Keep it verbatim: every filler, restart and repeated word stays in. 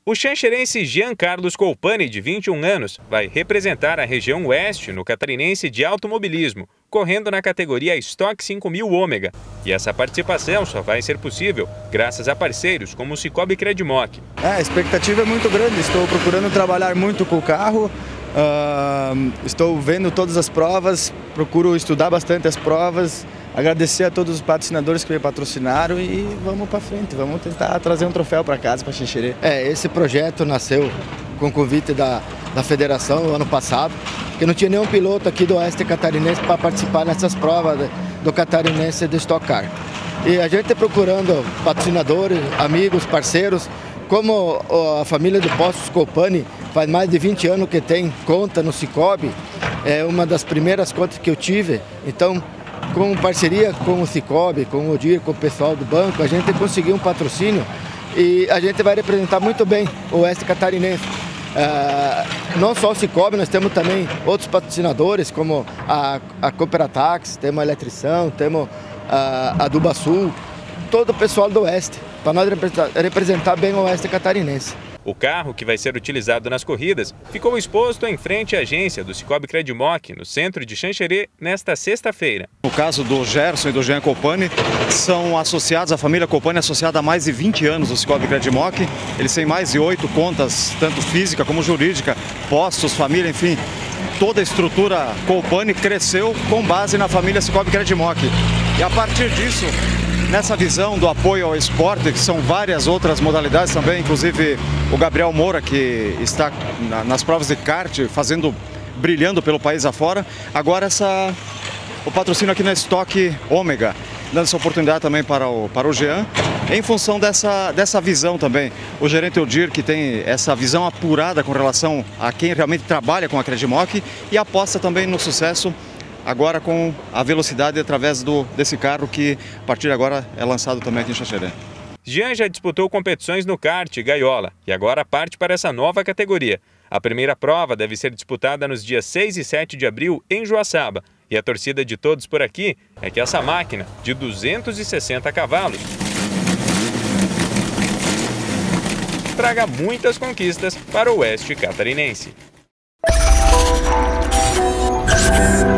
O xanxerense Jean Carlos Colpani, de vinte e um anos, vai representar a região oeste no Catarinense de automobilismo, correndo na categoria Stock cinco mil Ômega. E essa participação só vai ser possível graças a parceiros como o Cicobi Credmoc. É, a expectativa é muito grande, estou procurando trabalhar muito com o carro, uh, estou vendo todas as provas, procuro estudar bastante as provas, agradecer a todos os patrocinadores que me patrocinaram e vamos para frente, vamos tentar trazer um troféu para casa, para Xanxerê. É, esse projeto nasceu com o convite da, da federação no ano passado, que não tinha nenhum piloto aqui do Oeste Catarinense para participar nessas provas do Catarinense de Stock Car. E a gente procurando patrocinadores, amigos, parceiros, como a família de Postos Colpani faz mais de vinte anos que tem conta no Cicobi, é uma das primeiras contas que eu tive, então com parceria com o Cicobi, com o Odir, com o pessoal do banco, a gente conseguiu um patrocínio e a gente vai representar muito bem o Oeste Catarinense. Uh, não só o Cicobi, nós temos também outros patrocinadores, como a, a Cooperatax, temos a Eletrição, temos a, a Duba Sul, todo o pessoal do Oeste, para nós representar, representar bem o Oeste Catarinense. O carro, que vai ser utilizado nas corridas, ficou exposto em frente à agência do Cicobi Credmoc, no centro de Xanxerê, nesta sexta-feira. No caso do Gerson e do Jean Colpani, são associados, a família Colpani é associada há mais de vinte anos ao Cicobi Credmoc. Eles têm mais de oito contas, tanto física como jurídica, postos, família, enfim. Toda a estrutura Colpani cresceu com base na família Cicobi Credmoc. E a partir disso, nessa visão do apoio ao esporte, que são várias outras modalidades também, inclusive o Gabriel Moura, que está nas provas de kart, fazendo, brilhando pelo país afora. Agora essa, o patrocínio aqui na Stock Ômega, dando essa oportunidade também para o, para o Jean, em função dessa, dessa visão também. O gerente Odir, que tem essa visão apurada com relação a quem realmente trabalha com a Credmoc e aposta também no sucesso agora com a velocidade através do, desse carro que a partir de agora é lançado também aqui em Xanxerê. Jean já disputou competições no kart e gaiola e agora parte para essa nova categoria. A primeira prova deve ser disputada nos dias seis e sete de abril em Joaçaba. E a torcida de todos por aqui é que essa máquina de duzentos e sessenta cavalos traga muitas conquistas para o Oeste Catarinense.